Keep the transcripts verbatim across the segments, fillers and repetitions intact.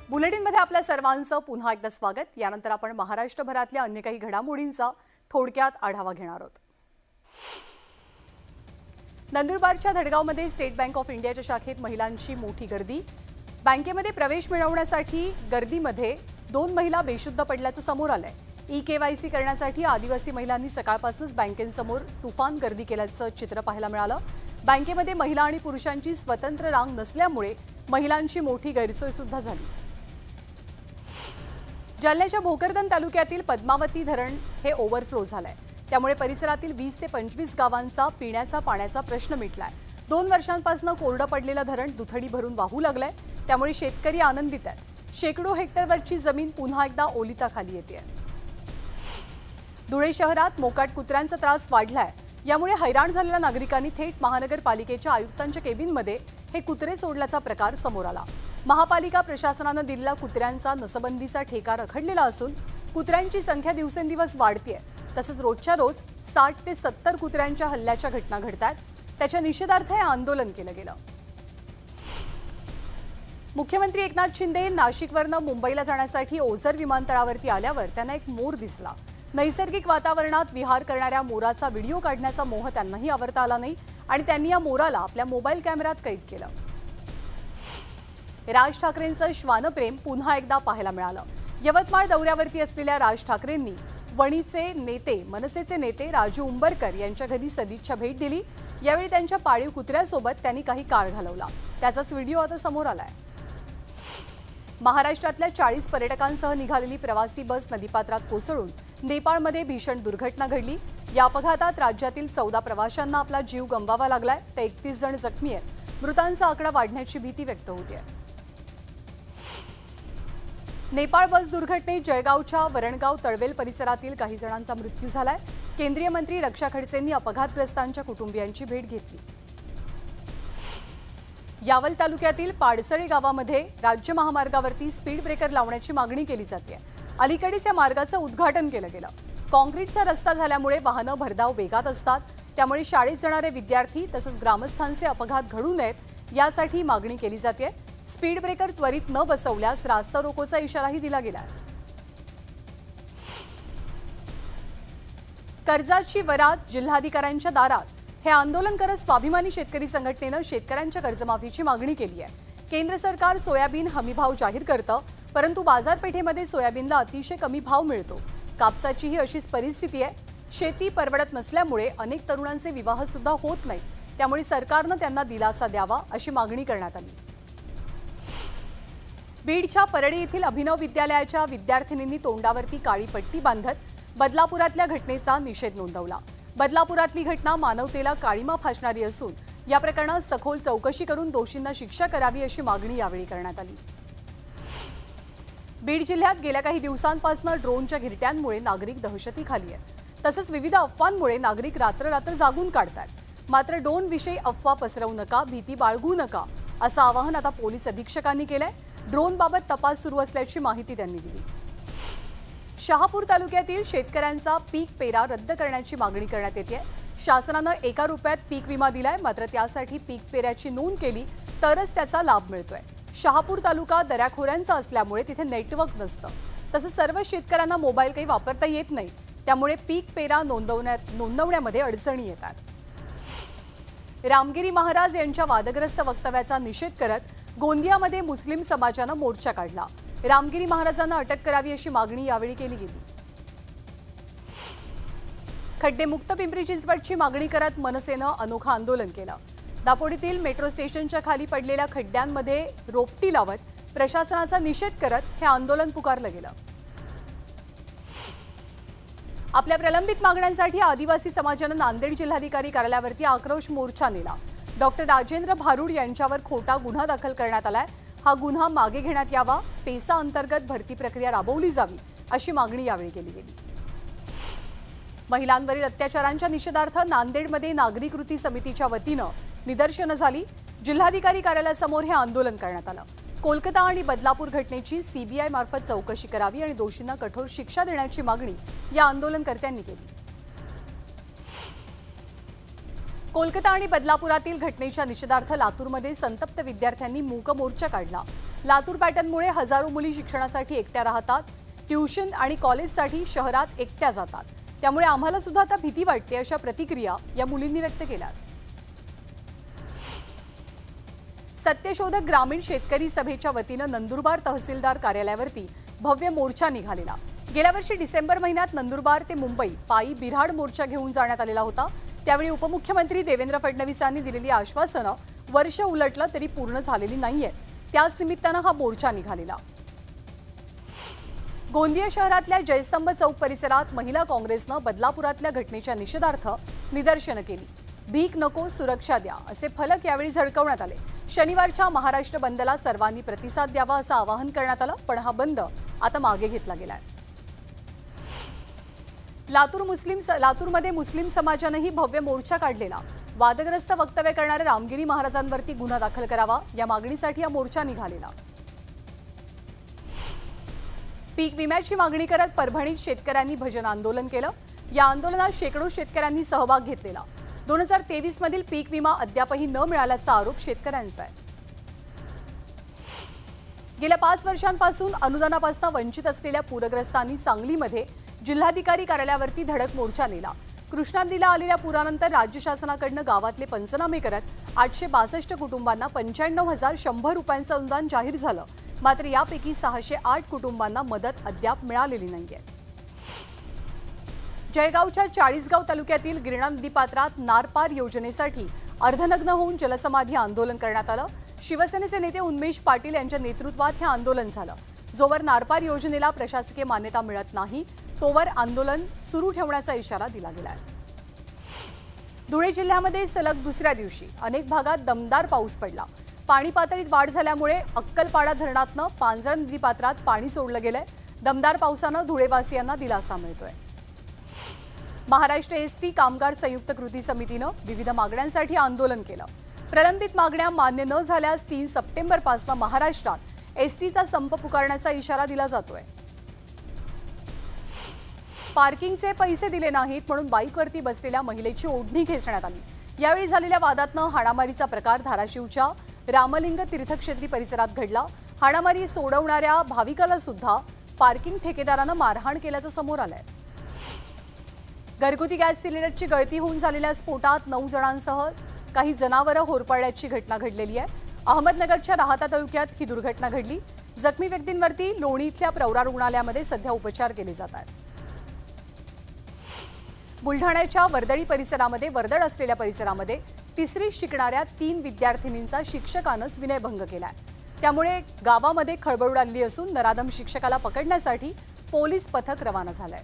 बुलेटिनमध्ये आपल्या सर्वांचं पुन्हा एकदा स्वागत। यानंतर आपण महाराष्ट्रभरातल्या अन्य काही घडामोडींचा थोडक्यात आढावा घेणार आहोत। नंदुरबारच्या धडगावमध्ये स्टेट बँक ऑफ इंडियाच्या शाखेत महिलांची मोठी गर्दी। बँकेमध्ये प्रवेश मिळवण्यासाठी गर्दीमध्ये दोन महिला बेशुद्ध पडल्याचं समोर आलंय। ई केवायसी करण्यासाठी आदिवासी महिलांनी सकाळपासूनच बँकेसमोर तुफान गर्दी केल्याचं चित्र पाहायला मिळालं। बँकेमध्ये महिला आणि पुरुषांची स्वतंत्र रांग नसल्यामुळे महिलांची मोठी गैरसोय सुद्धा झाली। जालन्याच्या भोकरदन तालुक्यातील पद्मावती धरण हे ओव्हरफ्लो झालंय। त्यामुळे परिसरातील वीस ते पंचवीस गावांचा पिण्याचा पाण्याचा प्रश्न मिटलाय। दोन वर्षांपासून कोरडं पडलेलं धरण दुथडी भरून वाहू लागलंय। त्यामुळे शेतकरी आनंदित आहेत। शेकडो हेक्टरवरची जमीन पुन्हा एकदा ओलिताखाली येतेय। धुळे शहरात मोकाट कुत्र्यांचा त्रास वाढलाय। यामुळे हैराण झालेल्या नागरिकांनी थेट महानगरपालिकेच्या आयुक्तांच्या केबिनमध्ये हे कुत्रे सोडल्याचा प्रकार समोर आला। महापालिका प्रशासनाने दिलेला कुत्र्यांचा नसबंदीचा ठेका रखडलेला असून कुत्र्यांची संख्या दिवसेंदिवस वाढतेय। तसंच रोजच्या रोज साठ ते सत्तर कुत्र्यांच्या हल्ल्याच्या घटना घडतात। त्याच्या निषेधार्थ हे आंदोलन केलं गेलं। मुख्यमंत्री एकनाथ शिंदे नाशिकवरून मुंबईला जाण्यासाठी ओझर विमानतळावरती आल्यावर त्यांना एक मोर दिसला। नैसर्गिक वातावरणात विहार करणाऱ्या मोराचा व्हिडिओ काढण्याचा मोह त्यांनाही आवरता आला नाही आणि त्यांनी या मोराला आपल्या मोबाईल कॅमेऱ्यात कैद केलं। राज ठाकरेंचं श्वानप्रेम पुन्हा एकदा पाहायला मिळालं। यवतमाळ दौऱ्यावरती असलेल्या राज ठाकरेंनी वणीचे नेते मनसेचे नेते राजू उंबरकर यांच्या घरी सदिच्छा भेट दिली। यावेळी त्यांच्या पाळीव कुत्र्यासोबत त्यांनी काही काळ घालवला। त्याचाच व्हिडिओ आता समोर आलाय। महाराष्ट्रातल्या चाळीस पर्यटकांसह निघालेली प्रवासी बस नदीपात्रात कोसळून नेपाळमध्ये भीषण दुर्घटना घडली। या अपघातात राज्यातील चौदा प्रवाशांना आपला जीव गमवावा लागलाय तर एकतीस जण जखमी आहेत। मृतांचा आकडा वाढण्याची भीती व्यक्त होते। नेपाळ बस दुर्घटनेत जळगावच्या वरणगाव तळवेल परिसरातील काही जणांचा मृत्यू झालाय। केंद्रीय मंत्री रक्षा खडसेंनी अपघातग्रस्तांच्या कुटुंबियांची भेट घेतली। यावल तालुक्यातील पाडसळे गावामध्ये राज्य महामार्गावरती स्पीड ब्रेकर लावण्याची मागणी केली जाते। अलीकडेच या मार्गाचं उद्घाटन केलं गेलं। काँक्रीटचा रस्ता झाल्यामुळे वाहनं भरधाव वेगात असतात। त्यामुळे शाळेत जाणारे विद्यार्थी तसंच ग्रामस्थांचे अपघात घडू नयेत यासाठी मागणी केली जाते। स्पीड ब्रेकर त्वरित न बसवल्यास रास्ता रोकोचा इशाराही दिला गेला। कर्जाची वरात जिल्हाधिकाऱ्यांच्या दारात हे आंदोलन करत स्वाभिमानी शेतकरी संघटनेनं शेतकऱ्यांच्या कर्जमाफीची मागणी केली आहे। केंद्र सरकार सोयाबीन हमीभाव जाहीर करतं, परंतु बाजारपेठेमध्ये सोयाबीनला अतिशय कमी भाव मिळतो। कापसाचीही अशीच परिस्थिती आहे। शेती परवडत नसल्यामुळे अनेक तरुणांचे विवाह सुद्धा होत नाहीत। त्यामुळे सरकारनं त्यांना दिलासा द्यावा अशी मागणी करण्यात आली। बीडच्या परळी येथील अभिनव विद्यालयाच्या विद्यार्थिनींनी तोंडावरती काळी पट्टी बांधत बदलापुरातल्या घटनेचा निषेध नोंदवला। बदलापुरातली घटना मानवतेला काळीमा फासणारी असून या प्रकरणात सखोल चौकशी करून दोषींना शिक्षा करावी अशी मागणी यावेळी करण्यात आली। बीड जिल्ह्यात गेल्या काही दिवसांपासून ड्रोनच्या घिरट्यांमुळे नागरिक दहशतीखाली आहेत। तसंच विविध अफवांमुळे नागरिक रात्र रात्र जागून काढतात। मात्र ड्रोन विषयी अफवा पसरवू नका, भीती बाळगू नका असं आवाहन आता पोलीस अधीक्षकांनी केलंय। ड्रोन बाबत तपास सुरू असल्याची माहिती त्यांनी दिली। शहापूर तालुक्यातील शेतकऱ्यांचा पीक पेरा रद्द करण्याची मागणी करण्यात येते। शासनानं एका रुपयात पीक विमा दिलाय, मात्र त्यासाठी पीक पेऱ्याची नोंद केली तरच त्याचा लाभ मिळतोय। शहापूर तालुका दऱ्याखोऱ्यांचा असल्यामुळे तिथे नेटवर्क नसतं। तसंच सर्व शेतकऱ्यांना मोबाईल काही वापरता येत नाही। त्यामुळे पीक पेरा नोंदवण्यात नोंदवण्यामध्ये अडचणी येतात। रामगिरी महाराज यांच्या वादग्रस्त वक्तव्याचा निषेध करत गोंदियामध्ये मुस्लिम समाजानं मोर्चा काढला। रामगिरी महाराजांना अटक करावी अशी मागणी यावेळी केली गेली। खड्डेमुक्त पिंपरी चिंचवडची मागणी करत मनसेनं अनोखं आंदोलन केलं। दापोडीतील मेट्रो स्टेशनच्या खाली पडलेल्या खड्ड्यांमध्ये रोपटी लावत प्रशासनाचा निषेध करत हे आंदोलन पुकारलं गेलं। आपल्या प्रलंबित मागण्यांसाठी आदिवासी समाजानं नांदेड जिल्हाधिकारी कार्यालयावरती आक्रोश मोर्चा नेला। डॉक्टर राजेंद्र भारुड यांच्यावर खोटा गुन्हा दाखल करण्यात आलाय। हा गुन्हा मागे घेण्यात यावा, पेसा अंतर्गत भरती प्रक्रिया राबवली जावी अशी मागणी यावेळी केली गेली। महिलांवरील अत्याचारांच्या निषेधार्थ नांदेडमध्ये नागरी कृती समितीच्या वतीनं निदर्शनं झाली। जिल्हाधिकारी कार्यालयासमोर हे आंदोलन करण्यात आलं। कोलकाता आणि बदलापूर घटनेची सीबीआय मार्फत चौकशी करावी आणि दोषींना कठोर शिक्षा देण्याची मागणी या आंदोलनकर्त्यांनी केली। कोलकाता आणि बदलापुरातील घटनेच्या निषेधार्थ लातूरमध्ये संतप्त विद्यार्थ्यांनी मूक मोर्चा काढला। लातूर पॅटर्नमुळे हजारो मुली शिक्षणासाठी एकट्या राहतात, ट्यूशन आणि कॉलेजसाठी शहरात एकट्या जातात। त्यामुळे आम्हाला सुद्धा आता भीती वाटते, अशा प्रतिक्रिया या मुलींनी व्यक्त केल्या। सत्यशोधक ग्रामीण शेतकरी सभेच्या वतीनं नंदुरबार तहसीलदार कार्यालयावरती भव्य मोर्चा निघालेला। गेल्या वर्षी डिसेंबर महिन्यात नंदुरबार ते मुंबई पायी बिऱ्हाड मोर्चा घेऊन जाण्यात आलेला होता। त्यावेळी उपमुख्यमंत्री देवेंद्र फडणवीसांनी दिलेली आश्वासनं वर्ष उलटलं तरी पूर्ण झालेली नाहीये। त्याच निमित्तानं हा मोर्चा निघालेला। गोंदिया शहरातल्या जयस्तंभ चौक परिसरात महिला काँग्रेसनं बदलापुरातल्या घटनेच्या निषेधार्थ निदर्शनं केली। भीक नको सुरक्षा द्या असे फलक यावेळी झळकवण्यात आले। शनिवारच्या महाराष्ट्र बंदला सर्वांनी प्रतिसाद द्यावा असं आवाहन करण्यात आलं, पण हा बंद आता मागे घेतला गेलाय। लातूर मुस्लिम लातूरमध्ये मुस्लिम समाजानेही भव्य मोर्चा काढलेला। वादग्रस्त वक्तव्य करणाऱ्या रामगिरी महाराजांवरती गुन्हा दाखल करावा या मागणीसाठी हा मोर्चा निघालेला। पीक विम्याची मागणी करत परभणीत शेतकऱ्यांनी भजन आंदोलन केलं। या आंदोलनात शेकडो शेतकऱ्यांनी सहभाग घेतलेला। दोन हजार तेवीस मधील पीक विमा अद्यापही न मिळाल्याचा आरोप शेतकऱ्यांचा आहे। गेल्या पाच वर्षांपासून अनुदानापासून वंचित असलेल्या पूरग्रस्तांनी सांगलीमध्ये जिल्हाधिकारी कार्यालयावरती धडक मोर्चा नेला। कृष्णा नदीला आलेल्या पुरानंतर राज्य शासनाकडून गावातले पंचनामे करत आठशे बासष्ट कुटुंबांना पंच्याण्णव हजार शंभर रुपयांचं अनुदान जाहीर झालं। मात्र यापैकी सहाशे आठ कुटुंबांना मदत अद्याप मिळालेली नाहीये। जळगावच्या चाळीसगाव तालुक्यातील गिरणा नदीपात्रात नारपार योजनेसाठी अर्धनग्न होऊन जलसमाधी आंदोलन करण्यात आलं। शिवसेनेचे नेते उन्मेष पाटील यांच्या नेतृत्वात हे आंदोलन झालं। जोवर नारपार योजनेला प्रशासकीय मान्यता मिळत नाही तोवर आंदोलन सुरू ठेवण्याचा इशारा दिला गेला आहे। धुळे जिल्ह्यामध्ये सलग दुसऱ्या दिवशी अनेक भागात दमदार पाऊस पडला। पाणी पातळीत वाढ झाल्यामुळे अक्कलपाडा धरणातनं पांझरा नदीपात्रात पाणी सोडलं गेलंय। दमदार पावसानं धुळेवासियांना दिलासा मिळतोय। महाराष्ट्र एसटी कामगार संयुक्त कृती समितीनं विविध मागण्यांसाठी आंदोलन केलं। प्रलंबित मागण्या मान्य न झाल्यास तीन सप्टेंबर पासून महाराष्ट्रात एसटीचा संप पुकारण्याचा इशारा दिला जातोय। पार्किंगचे पैसे दिले नाहीत म्हणून बाईकवरती बसलेल्या महिलेची ओढणी खेचण्यात आली। यावेळी झालेल्या वादातनं हाणामारीचा प्रकार धाराशिवच्या रामलिंग तीर्थक्षेत्री परिसरात घडला। हाणामारी सोडवणाऱ्या भाविकाला सुद्धा पार्किंग ठेकेदारानं मारहाण केल्याचं समोर आलंय। घरगुती गॅस सिलेंडरची गळती होऊन झालेल्या स्फोटात नऊ जणांसह काही जनावरं होरपळल्याची घटना घडलेली आहे। अहमदनगरच्या राहाता तालुक्यात ही दुर्घटना घडली। जखमी व्यक्तींवरती लोणी इथल्या प्रवरा रुग्णालयामध्ये सध्या उपचार केले जात आहेत। बुलढाण्याच्या वर्दळी परिसरामध्ये वर्दळ असलेल्या परिसरामध्ये तिसरी शिकणाऱ्या तीन विद्यार्थिनींचा शिक्षकानंच विनयभंग केलाय। त्यामुळे गावामध्ये खळबळ उडाली असून नराधम शिक्षकाला पकडण्यासाठी पोलीस पथक रवाना झालंय।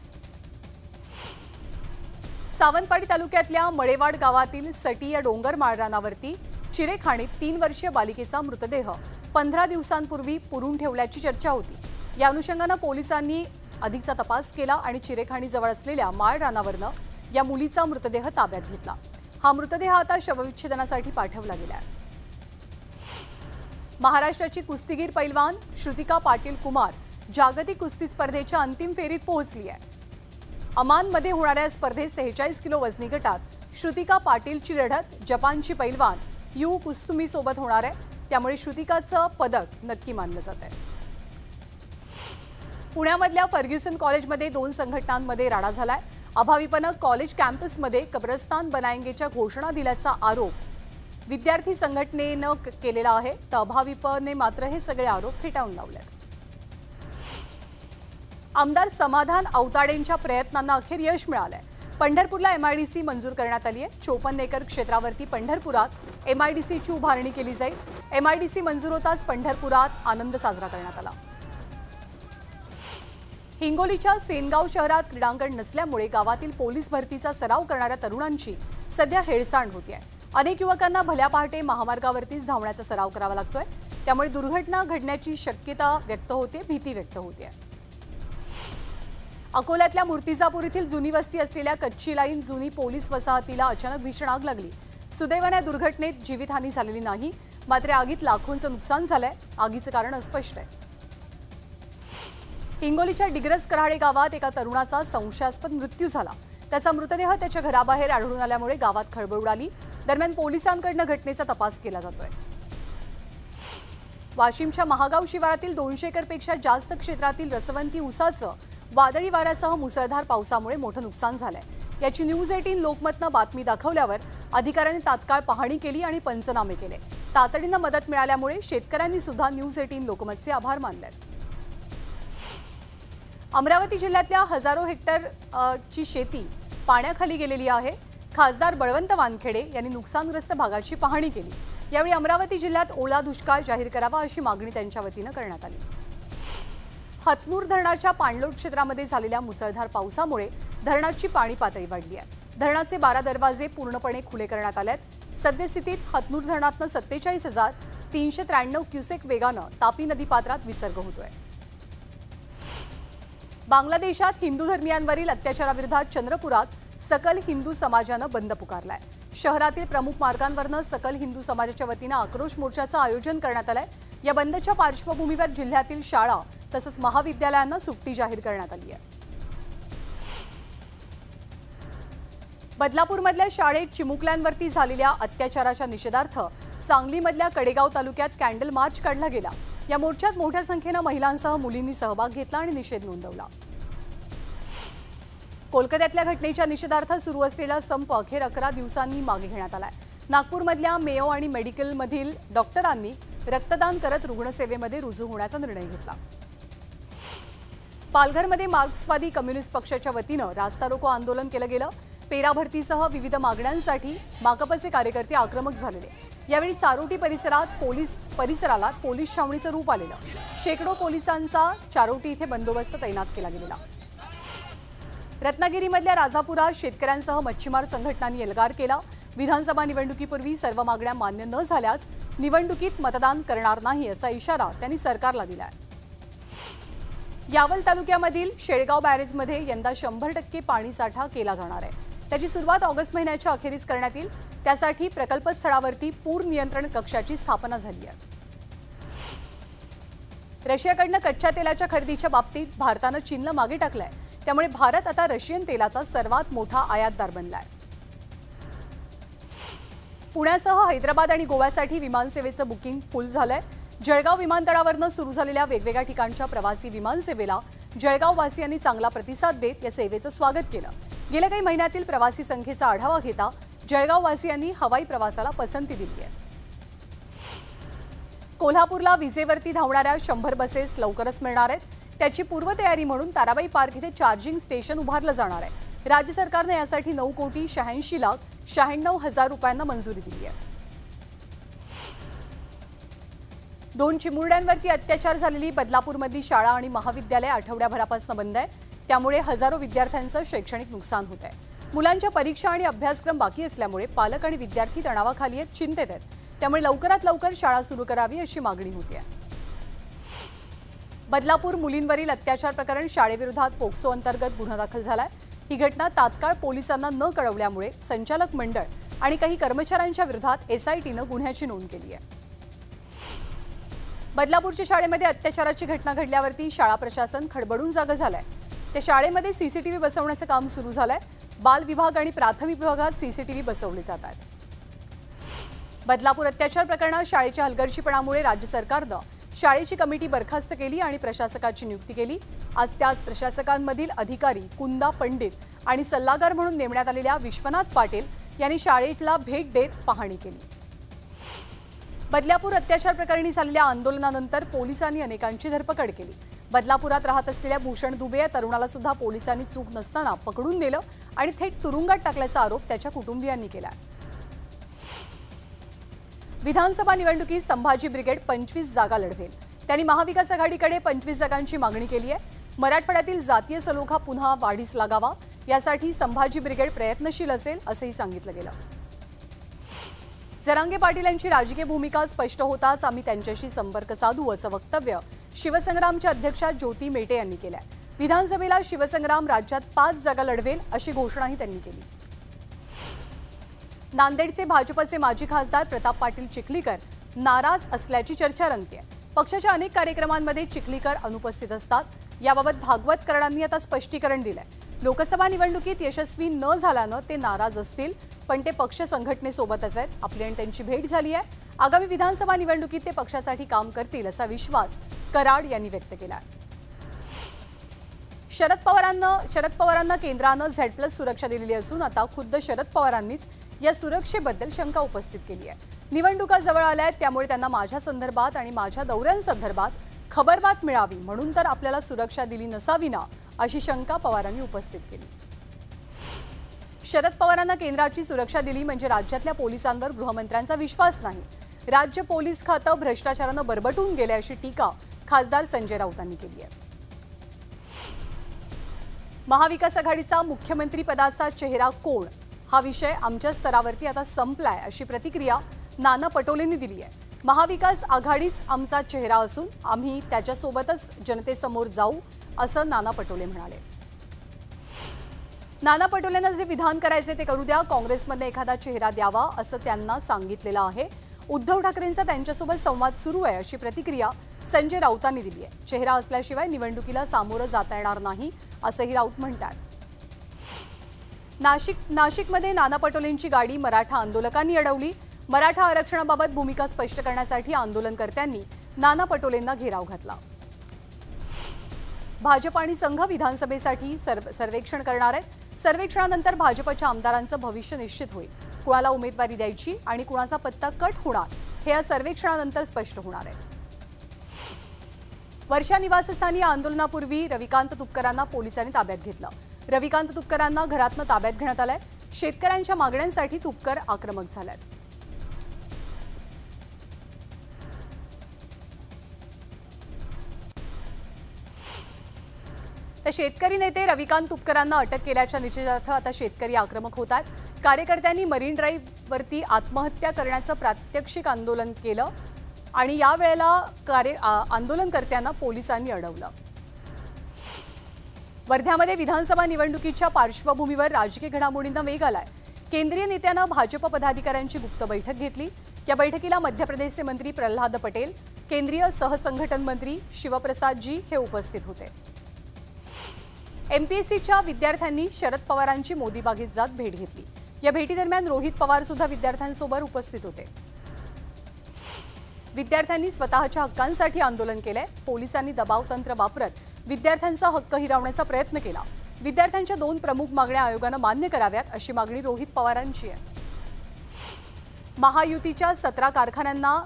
सावंतवाडी तालुक्यातल्या मळेवाड गावातील सटी या डोंगर माळरानावरती चिरेखाणीत तीन वर्षीय बालिकेचा मृतदेह पंधरा दिवसांपूर्वी पुरून ठेवल्याची चर्चा होती। या अनुषंगानं पोलिसांनी अधिकचा तपास केला आणि चिरेखाणीजवळ असलेल्या माळरानावरनं या मुलीचा मृतदेह ताब्यात घेतला। हा मृतदेह आता शवविच्छेदनासाठी पाठवला गेला। महाराष्ट्राची कुस्तीगीर पैलवान श्रुतिका पाटील कुमार जागतिक कुस्ती स्पर्धेच्या अंतिम फेरीत पोहोचली आहे। अमानमध्ये होणाऱ्या स्पर्धेत सेहेचाळीस किलो वजनी गटात श्रुतिका पाटीलची लढत जपानची पैलवान यू कुस्तुमी सोबत होणार आहे। त्यामुळे श्रुतिकाचं पदक नक्की मानलं जात आहे। पुण्यामधल्या फर्ग्युसन कॉलेजमध्ये दोन संघटनांमध्ये राडा झालाय। अभाविपनं कॉलेज कॅम्पसमध्ये कब्रस्तान बनाएंगेच्या घोषणा दिल्याचा आरोप विद्यार्थी संघटनेनं केलेला आहे, तर अभाविपने मात्र हे सगळे आरोप फेटाळून लावलेत। आमदार समाधान औताडेंच्या प्रयत्नांना अखेर यश मिळालंय। पंढरपूरला एमआयडीसी मंजूर करण्यात आली आहे। चोपन्न एकर क्षेत्रावरती पंढरपुरात एमआयडीसीची उभारणी केली जाईल। एमआयडीसी मंजूर होताच पंढरपुरात आनंद साजरा करण्यात आला। हिंगोलीच्या सेनगाव शहरात क्रीडांगण नसल्यामुळे गावातील पोलीस भरतीचा सराव करणाऱ्या तरुणांची सध्या हेळसांड होतीये। अनेक युवकांना भल्या पहाटे महामार्गावरतीच धावण्याचा सराव करावा लागतोय। त्यामुळे दुर्घटना घडण्याची शक्यता व्यक्त होते, भीती व्यक्त होते। अकोल्यातल्या मूर्तिजापूर येथील जुनी वस्ती असलेल्या कच्ची लाईन जुनी पोलीस वसाहतीला अचानक भीषण आग लागली। सुदैवाने दुर्घटनेत जीवितहानी झालेली नाही, मात्र आगीत लाखोंचं नुकसान झालंय। आगीचं कारण अस्पष्ट आहे। हिंगोलीच्या डिग्रस कराडे गावात एका तरुणाचा संशयास्पद मृत्यू झाला। त्याचा मृतदेह त्याच्या घराबाहेर आढळून आल्यामुळे गावात खळबळ उडाली। दरम्यान पोलिसांकडून घटनेचा तपास केला जातोय। वाशिमच्या महागाव शिवारातील दोनशे एकरपेक्षा जास्त क्षेत्रातील रसवंती ऊसाचं वादळी वाऱ्यासह मुसळधार पावसामुळे मोठं नुकसान झालंय। याची न्यूज अठरा लोकमतनं बातमी दाखवल्यावर अधिकाऱ्यांनी तात्काळ पाहणी केली आणि पंचनामे केले। तातडीनं मदत मिळाल्यामुळे शेतकऱ्यांनी सुद्धा न्यूज अठरा लोकमतचे आभार मानले। अमरावती जिल्ह्यातल्या हजारो हेक्टर ची शेती पाण्याखाली गेलेली आहे। खासदार बळवंत वानखेडे यांनी नुकसानग्रस्त भागाची पाहणी केली। यावेळी अमरावती जिल्ह्यात ओला दुष्काळ जाहीर करावा अशी मागणी त्यांच्या वतीनं करण्यात आली। हतनूर धरणाच्या पाणलोट क्षेत्रामध्ये झालेल्या मुसळधार पावसामुळे धरणाची पाणी पातळी वाढली आहे। धरणाचे बारा दरवाजे पूर्णपणे खुले करण्यात आले आहेत। सद्यस्थितीत हतनूर धरणातून सत्तेचाळीस हजार तीनशे त्र्याण्णव क्युसेक वेगानं तापी नदी पात्रात विसर्ग होतोय। बांगलादेशात हिंदू धर्मीयांवरील अत्याचाराविरोधात चंद्रपुरात सकल हिंदू समाजानं बंद पुकारलाय। शहरातील प्रमुख मार्गांवरनं सकल हिंदू समाजाच्या वतीनं आक्रोश मोर्चाचं आयोजन करण्यात आलंय। या बंदच्या पार्श्वभूमीवर जिल्ह्यातील शाळा तसंच महाविद्यालयांना सुट्टी जाहीर करण्यात आली आहे। बदलापूरमधल्या शाळेत चिमुकल्यांवरती झालेल्या अत्याचाराच्या निषेधार्थ सांगलीमधल्या कडेगाव तालुक्यात कॅन्डल मार्च काढला गेला। या मोर्चात मोठ्या संख्येनं महिलांसह मुलींनी सहभाग घेतला आणि निषेध नोंदवला। कोलकात्यातल्या घटनेच्या निषेधार्थ सुरू असलेला संप अखेर अकरा दिवसांनी मागे घेण्यात आलाय। नागपूरमधल्या मेयो आणि मेडिकलमधील डॉक्टरांनी रक्तदान करत रुग्णसेवेमध्ये रुजू होण्याचा निर्णय घेतला। पालघरमध्ये मार्क्सवादी कम्युनिस्ट पक्षाच्या वतीनं रास्ता रोको आंदोलन केलं गेलं। पेरा भरतीसह विविध मागण्यांसाठी माकपचे कार्यकर्ते आक्रमक झालेले। यावेळी चारोटी परिसरात पोलीस परिसराला पोलीस छावणीचं रूप आलेलं। शेकडो पोलिसांचा चारोटी इथे बंदोबस्त तैनात केला गेला। रत्नागिरीमधल्या राजापुरात शेतकऱ्यांसह मच्छीमार संघटनांनी एल्गार केला। विधानसभा निवडणुकीपूर्वी सर्व मागण्या मान्य न झाल्यास निवडणुकीत मतदान करणार नाही असा इशारा त्यांनी सरकारला दिलाय। यावल तालुक्यामधील शेळगाव बॅरेजमध्ये यंदा शंभर टक्के पाणीसाठा केला जाणार आहे। त्याची सुरुवात ऑगस्ट महिन्याच्या अखेरीस करण्यात येईल। त्यासाठी प्रकल्पस्थळावरती पूर नियंत्रण कक्षाची स्थापना झाली आहे। रशियाकडनं कच्च्या तेलाच्या खरेदीच्या बाबतीत भारतानं चीनला मागे टाकलंय। त्यामुळे भारत आता रशियन तेलाचा सर्वात मोठा आयातदार बनलाय। पुण्यासह हैदराबाद आणि गोव्यासाठी विमानसेवेचं बुकिंग फुल झालंय। जळगाव विमानतळावरनं सुरू झालेल्या वेगवेगळ्या ठिकाणच्या प्रवासी विमानसेवेला जळगाव वासियांनी चांगला प्रतिसाद देत या सेवेचं स्वागत केलं। गेल्या काही महिन्यातील प्रवासी संख्येचा आढावा घेता जळगाव वासियांनी हवाई प्रवासाला पसंती दिली आहे। कोल्हापूरला विजेवरती धावणाऱ्या शंभर बसेस लवकरच मिळणार आहेत। त्याची पूर्वतयारी म्हणून ताराबाई पार्क इथे चार्जिंग स्टेशन उभारलं जाणार आहे। राज्य सरकारने यासाठी नऊ कोटी शहाऐंशी लाख शहाण्णव हजार रुपयांना मंजुरी दिली आहे। दोन चिमुरड्यांवरती अत्याचार झालेली बदलापूरमधली शाळा आणि महाविद्यालय आठवड्याभरापासून बंद आहे। त्यामुळे हजारो विद्यार्थ्यांचं शैक्षणिक नुकसान होत आहे। मुलांच्या परीक्षा आणि अभ्यासक्रम बाकी असल्यामुळे पालक आणि विद्यार्थी तणावाखाली आहेत, चिंतेत आहेत। त्यामुळे लवकरात लवकर शाळा सुरू करावी अशी मागणी होती आहे। बदलापूर मुलींवरील अत्याचार प्रकरण शाळेविरोधात पोक्सो अंतर्गत गुन्हा दाखल झालाय। ही घटना तात्काळ पोलिसांना न कळवल्यामुळे संचालक मंडळ आणि काही कर्मचाऱ्यांच्या विरोधात एसआयटीनं गुन्ह्याची नोंद केली आहे। बदलापूरच्या शाळेमध्ये अत्याचाराची घटना घडल्यावरती शाळा प्रशासन खडबडून जागं झालंय। त्या शाळेमध्ये सीसीटीव्ही बसवण्याचं काम सुरू झालंय। बाल विभाग आणि प्राथमिक विभागात सीसीटीव्ही बसवले जात आहेत। बदलापूर अत्याचार प्रकरणात शाळेच्या हलगर्जीपणामुळे राज्य सरकारनं शाळेची कमिटी बरखास्त केली आणि प्रशासकाची नियुक्ती केली। आज त्याच प्रशासकांमधील अधिकारी कुंदा पंडित आणि सल्लागार म्हणून नेमण्यात आलेल्या विश्वनाथ पाटील यांनी शाळेला भेट देत पाहणी केली। बदलापूर अत्याचार प्रकरणी झालेल्या आंदोलनानंतर पोलिसांनी अनेकांची धरपकड केली। बदलापुरात राहत असलेल्या भूषण दुबे या तरुणाला सुद्धा पोलिसांनी चूक नसताना पकडून नेलं आणि थेट तुरुंगात टाकल्याचा आरोप त्याच्या कुटुंबियांनी केला। विधानसभा निवडणुकीत संभाजी ब्रिगेड पंचवीस जागा लढवेल। त्यांनी महाविकास आघाडीकडे पंचवीस जागांची मागणी केली आहे। मराठवाड्यातील जातीय सलोखा पुन्हा वाढीस लागावा यासाठी संभाजी ब्रिगेड प्रयत्नशील असेल असंही सांगितलं गेलं। जरांगे पाटील यांची राजकीय भूमिका स्पष्ट होताच आम्ही त्यांच्याशी संपर्क साधू असं वक्तव्य शिवसंग्रामच्या अध्यक्षा ज्योती मेटे यांनी केलं आहे। विधानसभेला शिवसंग्राम राज्यात पाच जागा लढवेल अशी घोषणाही त्यांनी केली। नांदेडचे भाजपचे माजी खासदार प्रताप पाटील चिखलीकर नाराज असल्याची चर्चा रंगते। पक्षाच्या अनेक कार्यक्रमांमध्ये चिखलीकर अनुपस्थित असतात। याबाबत भागवतकरांनी आता स्पष्टीकरण दिलंय। लोकसभा निवडणुकीत यशस्वी न झाल्यानं ते नाराज असतील। पण ते पक्ष संघटनेसोबतच आहेत. आपली आणि त्यांची भेट झाली आहे. आगामी विधानसभा निवडणुकीत ते पक्षासाठी काम करतील असा विश्वास कराड यांनी व्यक्त केला. शरद पवारांना शरद पवारांना केंद्रानं झेड प्लस सुरक्षा दिलेली असून आता खुद्द शरद पवारांनीच या सुरक्षेबद्दल शंका उपस्थित केली आहे. निवडणुका जवळ आल्या आहेत, त्यामुळे त्यांना माझ्या संदर्भात आणि माझ्या दौऱ्यांसंदर्भात खबरबात मिळावी म्हणून तर आपल्याला सुरक्षा दिली नसावी ना, अशी शंका पवारांनी उपस्थित केली. शरद पवारांना केंद्राची सुरक्षा दिली म्हणजे राज्यातल्या पोलिसांवर गृहमंत्र्यांचा विश्वास नाही. राज्य पोलीस खातं भ्रष्टाचारानं बरबटून गेले अशी टीका खासदार संजय राऊतांनी केली आहे. महाविकास आघाडीचा मुख्यमंत्री पदाचा चेहरा कोण हा विषय आमच्या स्तरावरती आता संपलाय अशी प्रतिक्रिया नाना पटोलेंनी दिली आहे. महाविकास आघाडीच आमचा चेहरा असून आम्ही त्याच्यासोबतच जनतेसमोर जाऊ असं नाना पटोले म्हणाले. नाना पटोलेंना जे विधान करायचे ते करू द्या, काँग्रेसमध्ये एखादा चेहरा द्यावा असं त्यांना सांगितलेलं आहे. उद्धव ठाकरेंचा त्यांच्यासोबत संवाद सुरू आहे अशी प्रतिक्रिया संजय राऊतांनी दिली आहे. चेहरा असल्याशिवाय निवडणुकीला सामोरं जाता येणार नाही असंही राऊत म्हणतात. नाशिक नाशिकमध्ये नाना पटोलेंची गाडी मराठा आंदोलकांनी अडवली. मराठा आरक्षणाबाबत भूमिका स्पष्ट करण्यासाठी आंदोलनकर्त्यांनी नाना पटोलेंना घेराव घातला. भाजप आणि संघ विधानसभेसाठी सर्वेक्षण करणार आहेत. सर्वेक्षणानंतर भाजपच्या आमदारांचं भविष्य निश्चित होईल. कुणाला उमेदवारी द्यायची आणि कुणाचा पत्ता कट होणार हे या सर्वेक्षणानंतर स्पष्ट होणार आहे. वर्षा निवासस्थानी आंदोलनापूर्वी रविकांत तुपकरांना पोलिसांनी ताब्यात घेतलं. रविकांत तुपकरांना घरातनं ताब्यात घेण्यात आलंय. शेतकऱ्यांच्या मागण्यांसाठी तुपकर आक्रमक झालेत. तर शेतकरी नेते रविकांत तुपकरांना अटक केल्याच्या निषेधार्थ आता शेतकरी आक्रमक होत आहेत. कार्यकर्त्यांनी मरीन ड्राईव्हवरती आत्महत्या करण्याचं प्रात्यक्षिक आंदोलन केलं आणि यावेळेला कार्य आंदोलनकर्त्यांना पोलिसांनी अडवलं. वर्ध्यामध्ये विधानसभा निवडणुकीच्या पार्श्वभूमीवर राजकीय घडामोडींना वेग आलाय. केंद्रीय नेत्यांना भाजप पदाधिकाऱ्यांची गुप्त बैठक घेतली. या बैठकीला मध्य प्रदेशचे मंत्री प्रल्हाद पटेल, केंद्रीय सहसंघटन मंत्री शिवप्रसादजी हे उपस्थित होते. एमपीएससीच्या विद्यार्थ्यांनी शरद पवारांची मोदी बागेत जात भेट घेतली. या भेटीदरम्यान रोहित पवार सुद्धा विद्यार्थ्यांसोबत उपस्थित होते. विद्यार्थ्यांनी स्वतःच्या हक्कांसाठी आंदोलन केलंय. पोलिसांनी दबाव तंत्र वापरत विद्यार्थ्यांचा हक्क हिरावण्याचा प्रयत्न केला. विद्यार्थ्यांच्या दोन प्रमुख मागण्या आयोगानं मान्य कराव्यात अशी मागणी रोहित पवारांची आहे. महायुतीच्या सतरा कारखान्यांना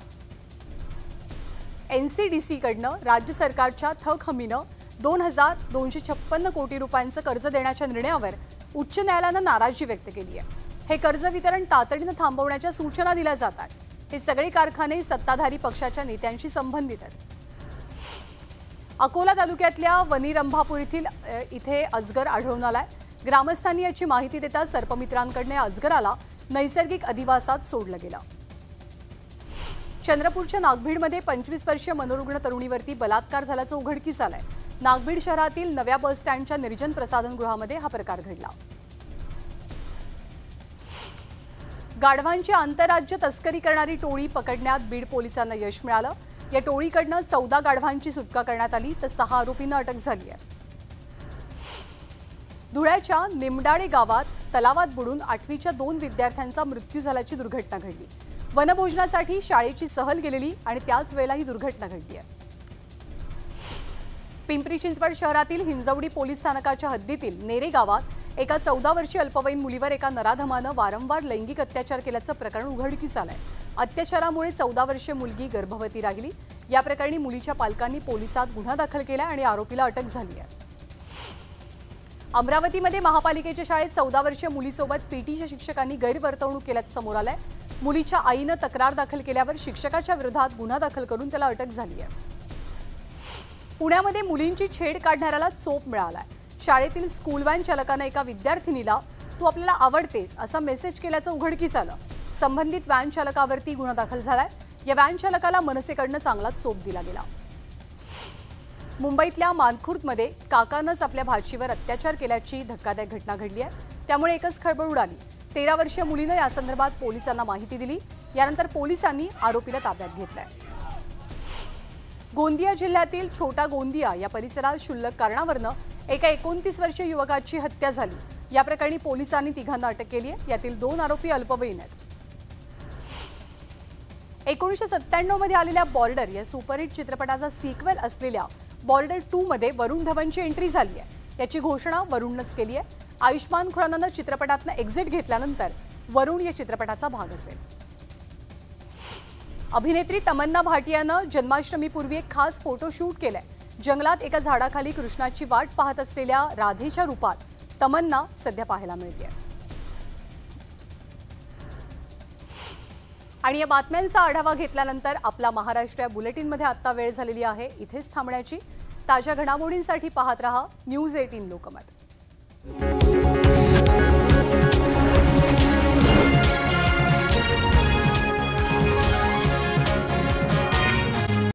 एनसीडीसीकडनं राज्य सरकारच्या थक हमीनं दोन हजार दोनशे छप्पन्न कोटी रुपयांचं कर्ज देण्याच्या निर्णयावर उच्च न्यायालयानं नाराजी व्यक्त केली आहे. हे कर्ज वितरण तातडीनं थांबवण्याच्या सूचना दिल्या जातात. हे सगळे कारखाने सत्ताधारी पक्षाच्या नेत्यांशी संबंधित आहेत. अकोला तालुक्यातल्या वनीरंभापूर येथील इथे अजगर आढळून आलाय. ग्रामस्थांनी याची माहिती देता सर्पमित्रांकडून अजगराला नैसर्गिक अधिवासात सोडलं गेलं. चंद्रपूरच्या नागभीडमध्ये पंचवीस वर्षीय मनोरुग्ण तरुणीवरती बलात्कार झाल्याचं उघडकीस आलंय. नागभीड शहरातील नव्या बस स्टँडच्या निर्जन प्रसाधनगृहामध्ये हा प्रकार घडला. गाढवांची आंतरराज्य तस्करी करणारी टोळी पकडण्यात बीड पोलिसांना यश मिळालं. या टोळीकडनं चौदा गाढवांची सुटका करण्यात आली तर सहा आरोपींना अटक झाली आहे. धुळ्याच्या निमडाळे गावात तलावात बुडून आठवीच्या दोन विद्यार्थ्यांचा मृत्यू झाल्याची दुर्घटना घडली. वनभोजनासाठी शाळेची सहल गेलेली आणि त्याच वेळेला ही दुर्घटना घडली आहे. पिंपरी चिंचवड शहरातील हिंजवडी पोलीस स्थानकाच्या हद्दीतील नेरे गावात एका चौदा वर्षीय अल्पवयीन मुलीवर एका नराधमानं वारंवार लैंगिक अत्याचार केल्याचं प्रकरण उघडकीस आलंय. अत्याचारामुळे चौदा वर्षीय मुलगी गर्भवती राहिली. या प्रकरणी मुलीच्या पालकांनी पोलिसात गुन्हा दाखल केला आणि आरोपीला अटक झाली आहे. अमरावतीमध्ये महापालिकेच्या शाळेत चौदा वर्षीय मुलीसोबत पीटीच्या शिक्षकांनी गैरवर्तवणूक केल्याचं समोर आलंय. मुलीच्या आईनं तक्रार दाखल केल्यावर शिक्षकाच्या विरोधात गुन्हा दाखल करून त्याला अटक झाली आहे. पुण्यामध्ये मुलींची छेड काढणाऱ्याला चोप मिळालाय. शाळेतील स्कूल व्हॅन चालकानं एका विद्यार्थिनीला तू आपल्याला आवडतेस असा मेसेज केल्याचं उघडकीस आलं. संबंधित व्हॅन चालकावरती गुन्हा दाखल झालाय. या व्हॅन चालकाला मनसेकडनं चांगला चोप दिला गेला. मुंबईतल्या मानखुर्दमध्ये काकानंच आपल्या भाचीवर अत्याचार केल्याची धक्कादायक घटना घडली आहे. त्यामुळे एकच खळबळ उडाली. तेरा वर्षीय मुलीनं यासंदर्भात पोलिसांना माहिती दिली. यानंतर पोलिसांनी आरोपीला ताब्यात घेतलंय. गोंदिया जिल्ह्यातील छोटा गोंदिया या परिसरात क्षुल्लक कारणावरून एका एकोणतीस वर्षीय युवकाची हत्या झाली. या प्रकरणी पोलिसांनी तिघांना अटक केली आहे। यातील दोन आरोपी अल्पवयीन आहेत। एकोणीसशे सत्त्याण्णव मध्ये आलेल्या बॉर्डर या सुपरहिट चित्रपटाचा सिक्वेल असलेल्या बॉर्डर टू मध्ये वरुण धवनची एंट्री झाली आहे। याची घोषणा वरुणनंच केली आहे। आयुष्मान खुरानानं चित्रपटातून एक्झिट घेतल्यानंतर वरुण या चित्रपटाचा भाग असेल। अभिनेत्री तमन्ना भाटियानं जन्माष्टमीपूर्वी एक खास फोटोशूट केलंय। जंगलात एका झाडाखाली कृष्णाची वाट पाहत असलेल्या राधेच्या रूपात तमन्ना सध्या पाहायला मिळते। आणि या बातम्यांचा आढावा घेतल्यानंतर आपला महाराष्ट्र या बुलेटिनमध्ये आता वेळ झालेली आहे इथेच थांबण्याची। ताज्या घडामोडींसाठी पाहत रहा न्यूज अठरा लोकमत।